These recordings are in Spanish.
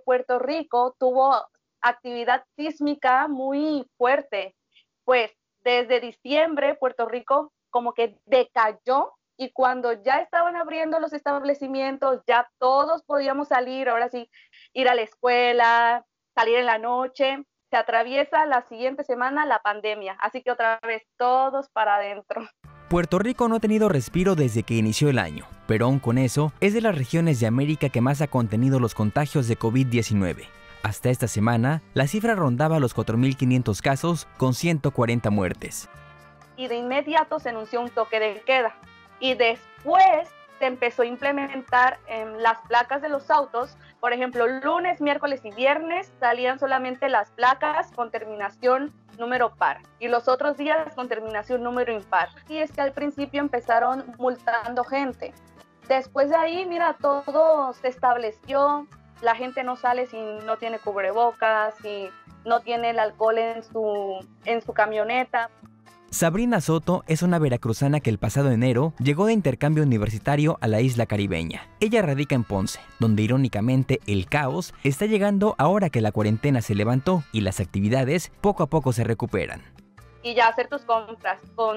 Puerto Rico tuvo actividad sísmica muy fuerte. Pues desde diciembre Puerto Rico como que decayó y cuando ya estaban abriendo los establecimientos, ya todos podíamos salir, ahora sí, ir a la escuela, salir en la noche, se atraviesa la siguiente semana la pandemia, así que otra vez todos para adentro. Puerto Rico no ha tenido respiro desde que inició el año, pero aún con eso, es de las regiones de América que más ha contenido los contagios de COVID-19. Hasta esta semana, la cifra rondaba los 4.500 casos con 140 muertes. Y de inmediato se anunció un toque de queda. Y después se empezó a implementar en las placas de los autos. Por ejemplo, lunes, miércoles y viernes salían solamente las placas con terminación número par y los otros días con terminación número impar. Y es que al principio empezaron multando gente. Después de ahí, mira, todo se estableció. La gente no sale si no tiene cubrebocas, si no tiene el alcohol en su camioneta. Sabrina Soto es una veracruzana que el pasado enero llegó de intercambio universitario a la isla caribeña. Ella radica en Ponce, donde irónicamente el caos está llegando ahora que la cuarentena se levantó y las actividades poco a poco se recuperan. Y ya hacer tus compras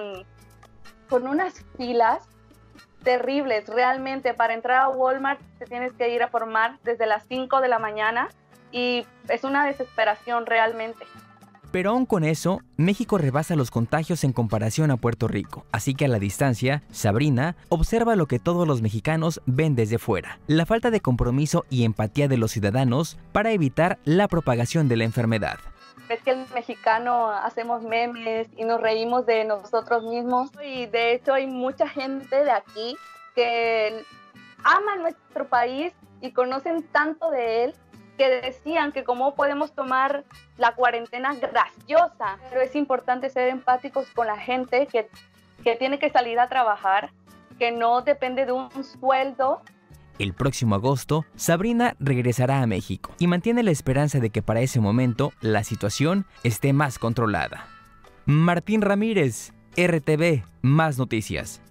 con unas filas terribles, realmente. Para entrar a Walmart te tienes que ir a formar desde las 5 de la mañana y es una desesperación realmente. Pero aún con eso, México rebasa los contagios en comparación a Puerto Rico. Así que a la distancia, Sabrina observa lo que todos los mexicanos ven desde fuera: la falta de compromiso y empatía de los ciudadanos para evitar la propagación de la enfermedad. Es que el mexicano hacemos memes y nos reímos de nosotros mismos y de hecho hay mucha gente de aquí que ama nuestro país y conocen tanto de él que decían que cómo podemos tomar la cuarentena graciosa, pero es importante ser empáticos con la gente que tiene que salir a trabajar, que no depende de un sueldo. El próximo agosto, Sabrina regresará a México y mantiene la esperanza de que para ese momento la situación esté más controlada. Martín Ramírez, RTV, Más Noticias.